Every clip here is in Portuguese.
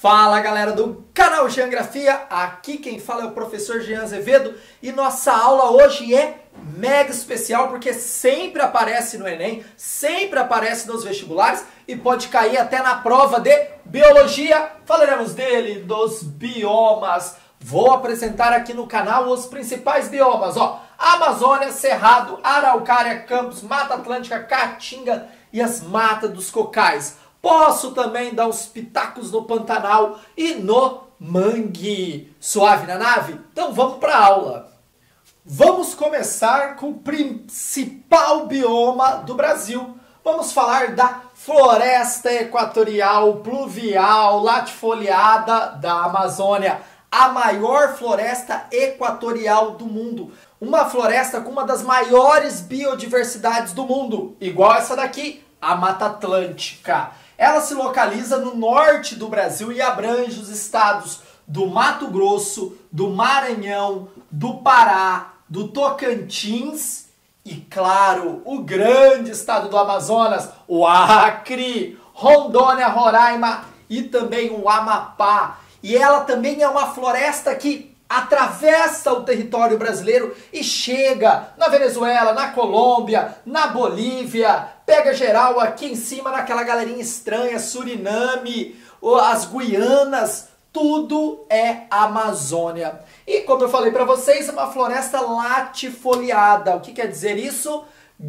Fala galera do canal Geografia, aqui quem fala é o professor Jean Azevedo e nossa aula hoje é mega especial porque sempre aparece no Enem, sempre aparece nos vestibulares e pode cair até na prova de Biologia. Falaremos dele, dos biomas. Vou apresentar aqui no canal os principais biomas, ó. Amazônia, Cerrado, Araucária, Campos, Mata Atlântica, Caatinga e as matas dos cocais. Posso também dar uns pitacos no Pantanal e no mangue. Suave na nave? Então vamos para a aula. Vamos começar com o principal bioma do Brasil. Vamos falar da floresta equatorial, pluvial, latifoliada da Amazônia. A maior floresta equatorial do mundo. Uma floresta com uma das maiores biodiversidades do mundo. Igual essa daqui, a Mata Atlântica. Ela se localiza no norte do Brasil e abrange os estados do Mato Grosso, do Maranhão, do Pará, do Tocantins e, claro, o grande estado do Amazonas, o Acre, Rondônia, Roraima e também o Amapá. E ela também é uma floresta que atravessa o território brasileiro e chega na Venezuela, na Colômbia, na Bolívia, pega geral aqui em cima naquela galerinha estranha, Suriname, as Guianas, tudo é Amazônia. E como eu falei para vocês, é uma floresta latifoliada. O que quer dizer isso?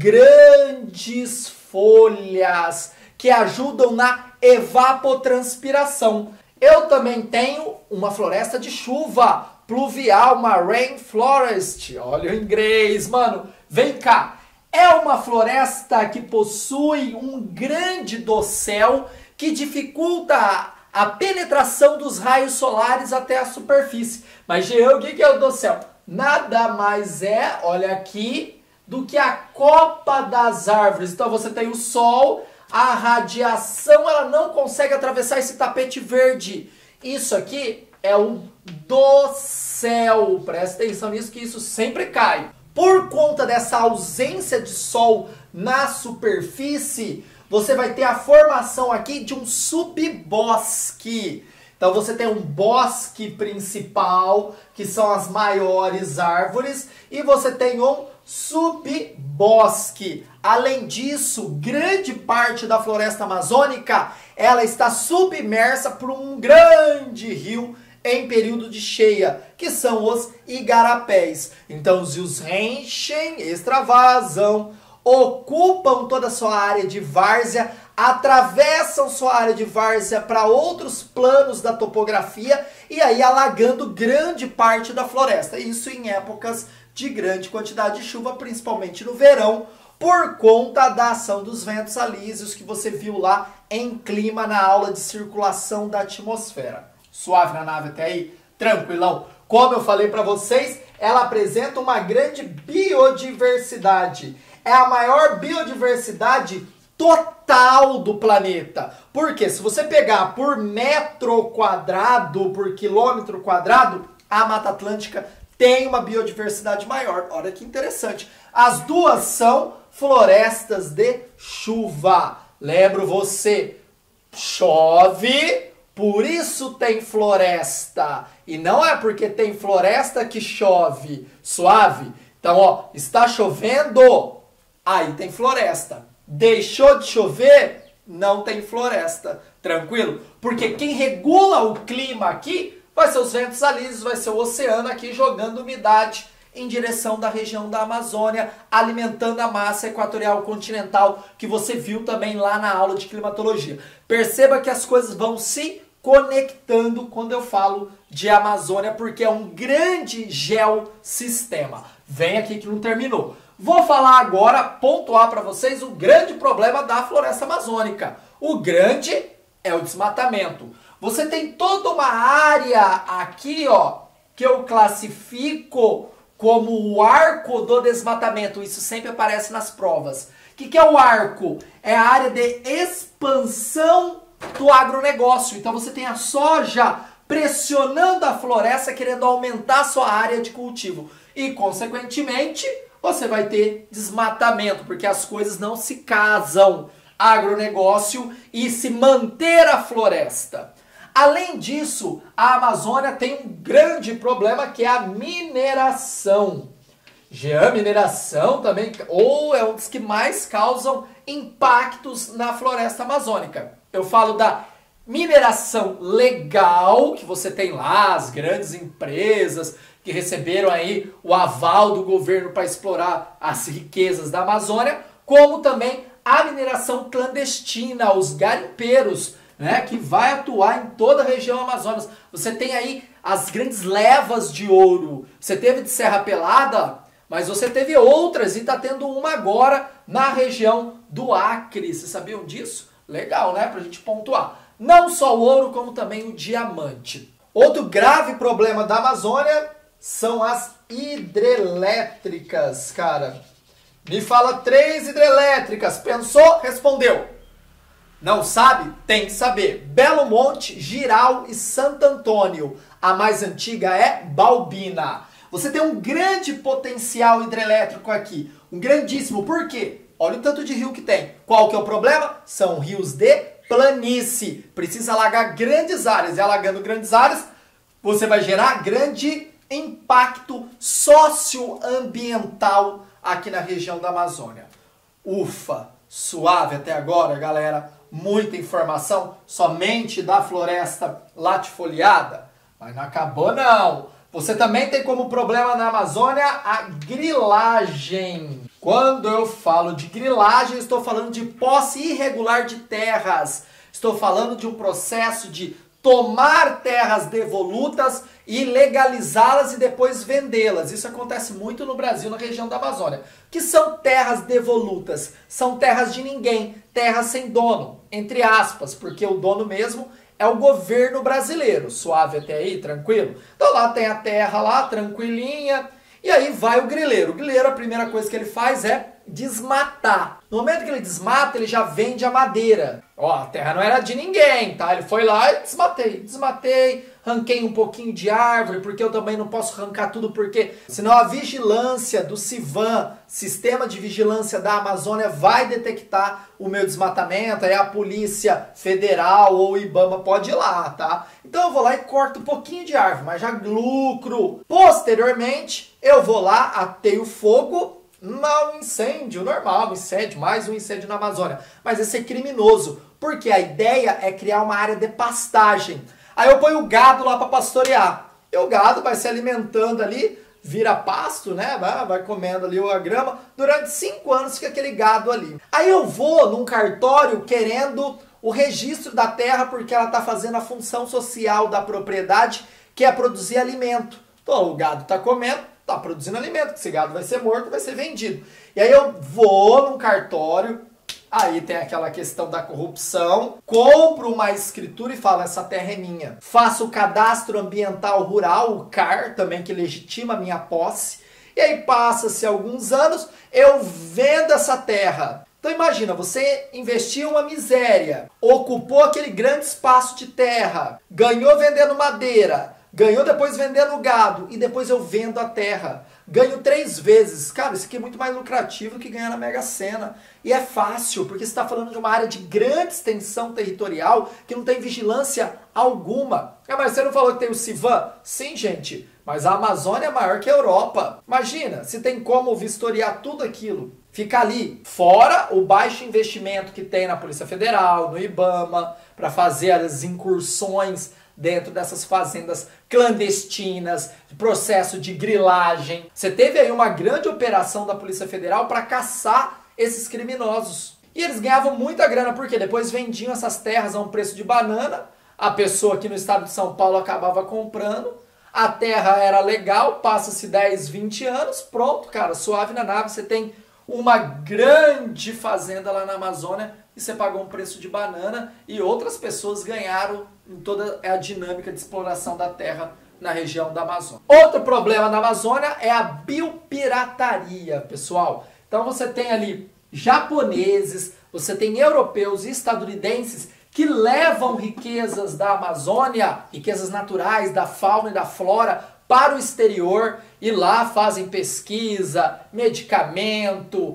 Grandes folhas que ajudam na evapotranspiração. Eu também tenho uma floresta de chuva, pluvial, uma rainforest. Olha o inglês, mano. Vem cá. É uma floresta que possui um grande dossel que dificulta a penetração dos raios solares até a superfície. Mas, Jean, o que é o dossel? Nada mais é, olha aqui, do que a copa das árvores. Então você tem o sol, a radiação, ela não consegue atravessar esse tapete verde. Isso aqui é um dossel. Presta atenção nisso que isso sempre cai. Por conta dessa ausência de sol na superfície, você vai ter a formação aqui de um subbosque. Então você tem um bosque principal, que são as maiores árvores, e você tem um subbosque. Além disso, grande parte da floresta amazônica, ela está submersa por um grande rio em período de cheia, que são os igarapés. Então os rios enchem, extravasam, ocupam toda a sua área de várzea, atravessam sua área de várzea para outros planos da topografia e aí alagando grande parte da floresta. Isso em épocas de grande quantidade de chuva, principalmente no verão, por conta da ação dos ventos alísios que você viu lá em clima na aula de circulação da atmosfera. Suave na nave até aí? Tranquilão? Como eu falei para vocês, ela apresenta uma grande biodiversidade. É a maior biodiversidade total do planeta. Porque se você pegar por metro quadrado, por quilômetro quadrado, a Mata Atlântica tem uma biodiversidade maior. Olha que interessante. As duas são florestas de chuva. Lembro você, chove, por isso tem floresta. E não é porque tem floresta que chove. Suave? Então, ó, está chovendo, aí tem floresta. Deixou de chover, não tem floresta. Tranquilo? Porque quem regula o clima aqui vai ser os ventos alísios, vai ser o oceano aqui jogando umidade em direção da região da Amazônia, alimentando a massa equatorial continental que você viu também lá na aula de climatologia. Perceba que as coisas vão se conectando quando eu falo de Amazônia, porque é um grande geossistema. Vem aqui que não terminou. Vou falar agora, pontuar para vocês o grande problema da floresta amazônica. O grande é o desmatamento. Você tem toda uma área aqui, ó, que eu classifico como o arco do desmatamento. Isso sempre aparece nas provas. O que é o arco? É a área de expansão do agronegócio. Então você tem a soja pressionando a floresta, querendo aumentar a sua área de cultivo. E, consequentemente, você vai ter desmatamento, porque as coisas não se casam. Agronegócio e se manter a floresta. Além disso, a Amazônia tem um grande problema que é a mineração. A mineração também, ou é um dos que mais causam impactos na floresta amazônica. Eu falo da mineração legal, que você tem lá, as grandes empresas que receberam aí o aval do governo para explorar as riquezas da Amazônia, como também a mineração clandestina, os garimpeiros, né, que vai atuar em toda a região Amazonas. Você tem aí as grandes levas de ouro. Você teve de Serra Pelada, mas você teve outras e está tendo uma agora na região do Acre. Vocês sabiam disso? Legal, né? Para a gente pontuar. Não só o ouro, como também o diamante. Outro grave problema da Amazônia são as hidrelétricas, cara. Me fala 3 hidrelétricas. Pensou? Respondeu. Não sabe? Tem que saber. Belo Monte, Jirau e Santo Antônio. A mais antiga é Balbina. Você tem um grande potencial hidrelétrico aqui. Um grandíssimo. Por quê? Olha o tanto de rio que tem. Qual que é o problema? São rios de planície. Precisa alagar grandes áreas. E alagando grandes áreas, você vai gerar grande impacto socioambiental aqui na região da Amazônia. Ufa, suave até agora, galera. Muita informação somente da floresta latifoliada. Mas não acabou, não. Você também tem como problema na Amazônia a grilagem. Quando eu falo de grilagem, estou falando de posse irregular de terras. Estou falando de um processo de tomar terras devolutas e legalizá-las e depois vendê-las. Isso acontece muito no Brasil, na região da Amazônia. O que são terras devolutas? São terras de ninguém, terras sem dono, entre aspas, porque o dono mesmo é o governo brasileiro. Suave até aí, tranquilo? Então lá tem a terra lá, tranquilinha, e aí vai o grileiro. O grileiro, a primeira coisa que ele faz é desmatar. No momento que ele desmata, ele já vende a madeira. Ó, a terra não era de ninguém, tá? Ele foi lá e desmatei, arranquei um pouquinho de árvore, porque eu também não posso arrancar tudo, porque senão a vigilância do CIVAM, Sistema de Vigilância da Amazônia, vai detectar o meu desmatamento, aí a Polícia Federal ou o IBAMA pode ir lá, tá? Então eu vou lá e corto um pouquinho de árvore, mas já lucro. Posteriormente, eu vou lá, ateio fogo, um incêndio normal, mais um incêndio na Amazônia. Mas esse é criminoso, porque a ideia é criar uma área de pastagem. Aí eu ponho o gado lá para pastorear. E o gado vai se alimentando ali, vira pasto, né? Vai comendo ali a grama. Durante 5 anos fica aquele gado ali. Aí eu vou num cartório querendo o registro da terra, porque ela está fazendo a função social da propriedade, que é produzir alimento. Então o gado está comendo, tá produzindo alimento, que esse gado vai ser morto, vai ser vendido. E aí eu vou num cartório, aí tem aquela questão da corrupção, compro uma escritura e falo, essa terra é minha. Faço o cadastro ambiental rural, o CAR, também que legitima a minha posse. E aí passa-se alguns anos, eu vendo essa terra. Então imagina, você investiu uma miséria, ocupou aquele grande espaço de terra, ganhou vendendo madeira, ganhou depois vendendo gado e depois eu vendo a terra. Ganho 3 vezes. Cara, isso aqui é muito mais lucrativo que ganhar na Mega Sena. E é fácil, porque você está falando de uma área de grande extensão territorial que não tem vigilância alguma. Ah, mas você não falou que tem o CIVAM? Sim, gente, mas a Amazônia é maior que a Europa. Imagina, se tem como vistoriar tudo aquilo. Fica ali, fora o baixo investimento que tem na Polícia Federal, no IBAMA, para fazer as incursões dentro dessas fazendas clandestinas, processo de grilagem. Você teve aí uma grande operação da Polícia Federal para caçar esses criminosos. E eles ganhavam muita grana, porque depois vendiam essas terras a um preço de banana, a pessoa aqui no estado de São Paulo acabava comprando, a terra era legal, passa-se 10, 20 anos, pronto, cara, suave na nave, você tem uma grande fazenda lá na Amazônia e você pagou um preço de banana e outras pessoas ganharam em toda a dinâmica de exploração da terra na região da Amazônia. Outro problema na Amazônia é a biopirataria, pessoal. Então você tem ali japoneses, você tem europeus e estadunidenses que levam riquezas da Amazônia, riquezas naturais, da fauna e da flora, para o exterior e lá fazem pesquisa, medicamento,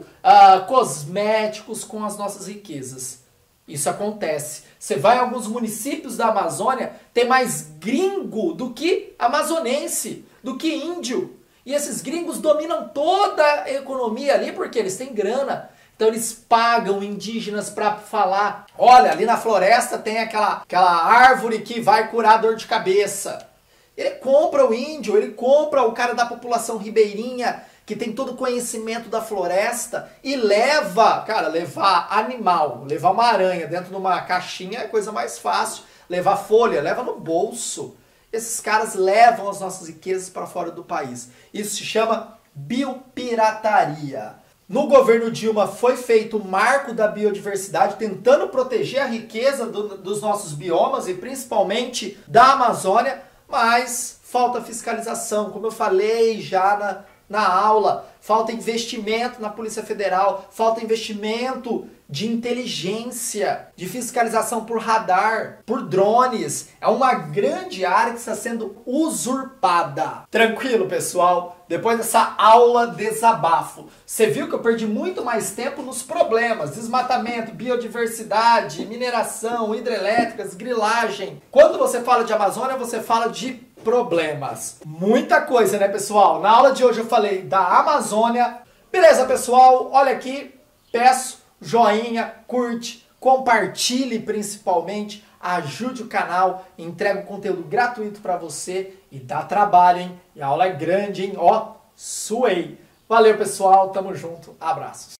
cosméticos com as nossas riquezas. Isso acontece. Você vai em alguns municípios da Amazônia, tem mais gringo do que amazonense, do que índio. E esses gringos dominam toda a economia ali porque eles têm grana. Então eles pagam indígenas para falar, olha, ali na floresta tem aquela árvore que vai curar dor de cabeça. Ele compra o índio, ele compra o cara da população ribeirinha, que tem todo o conhecimento da floresta, e leva, cara, levar animal, levar uma aranha dentro de uma caixinha é a coisa mais fácil. Levar folha, leva no bolso. Esses caras levam as nossas riquezas para fora do país. Isso se chama biopirataria. No governo Dilma foi feito o marco da biodiversidade, tentando proteger a riqueza dos nossos biomas e principalmente da Amazônia, mas falta fiscalização, como eu falei já na aula, falta investimento na Polícia Federal, falta investimento de inteligência, de fiscalização por radar, por drones. É uma grande área que está sendo usurpada. Tranquilo, pessoal? Depois dessa aula desabafo, você viu que eu perdi muito mais tempo nos problemas: desmatamento, biodiversidade, mineração, hidrelétricas, grilagem. Quando você fala de Amazônia, você fala de problemas. Muita coisa, né, pessoal? Na aula de hoje eu falei da Amazônia. Beleza, pessoal? Olha aqui, peço joinha, curte, compartilhe principalmente, ajude o canal, entrega o conteúdo gratuito para você e dá trabalho, hein? E a aula é grande, hein? Ó, suei! Valeu, pessoal, tamo junto, abraços!